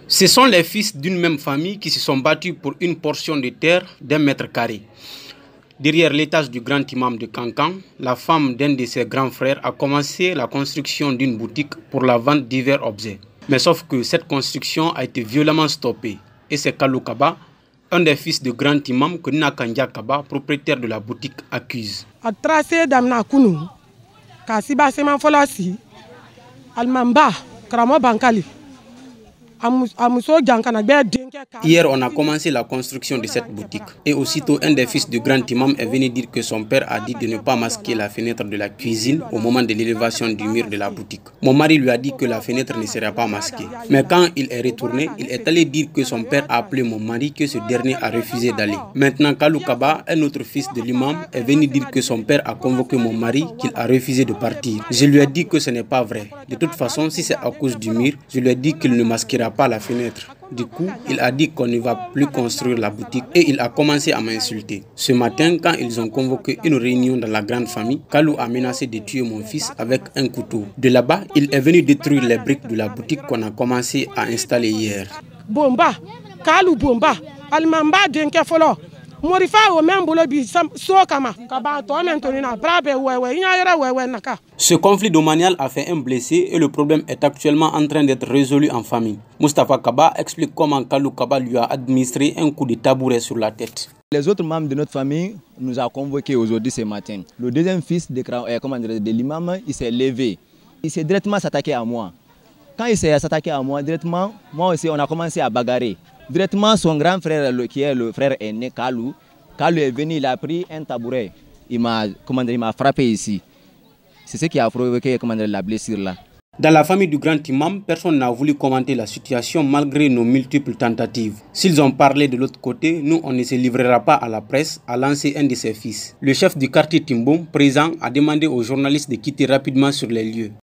Ce sont les fils d'une même famille qui se sont battus pour une portion de terre d'1 mètre carré. Derrière l'étage du grand imam de Kankan, la femme d'un de ses grands frères a commencé la construction d'une boutique pour la vente de divers objets. Mais sauf que cette construction a été violemment stoppée. Et c'est Kalou Kaba, un des fils du grand imam que Nakanja Kaba, propriétaire de la boutique, accuse. A tracé d'Amna Kounou, Kasiba Seman Folasi, Almamba, Kramo Bankali. Hier, on a commencé la construction de cette boutique. Et aussitôt, un des fils du grand imam est venu dire que son père a dit de ne pas masquer la fenêtre de la cuisine au moment de l'élévation du mur de la boutique. Mon mari lui a dit que la fenêtre ne sera pas masquée. Mais quand il est retourné, il est allé dire que son père a appelé mon mari, que ce dernier a refusé d'aller. Maintenant, Kalou Kaba, un autre fils de l'imam, est venu dire que son père a convoqué mon mari, qu'il a refusé de partir. Je lui ai dit que ce n'est pas vrai. De toute façon, si c'est à cause du mur, je lui ai dit qu'il ne masquera pas la fenêtre. Du coup, il a dit qu'on ne va plus construire la boutique et il a commencé à m'insulter. Ce matin, quand ils ont convoqué une réunion dans la grande famille, Kalou a menacé de tuer mon fils avec un couteau. De là-bas, il est venu détruire les briques de la boutique qu'on a commencé à installer hier. Bomba, Kalou Bomba, Almamba Denkefolo. Ce conflit domanial a fait un blessé et le problème est actuellement en train d'être résolu en famille. Mustafa Kaba explique comment Kalou Kaba lui a administré un coup de tabouret sur la tête. Les autres membres de notre famille nous ont convoqués aujourd'hui ce matin. Le deuxième fils de l'imam, il s'est levé. Il s'est directement s'attaqué à moi. Quand il s'est attaqué à moi, directement, moi aussi on a commencé à bagarrer. Directement, son grand frère, qui est le frère aîné, Kalou est venu, il a pris un tabouret. Il m'a frappé ici. C'est ce qui a provoqué la blessure là. Dans la famille du grand imam, personne n'a voulu commenter la situation malgré nos multiples tentatives. S'ils ont parlé de l'autre côté, nous on ne se livrera pas à la presse, a lancé un de ses fils. Le chef du quartier Timboum, présent, a demandé aux journalistes de quitter rapidement sur les lieux.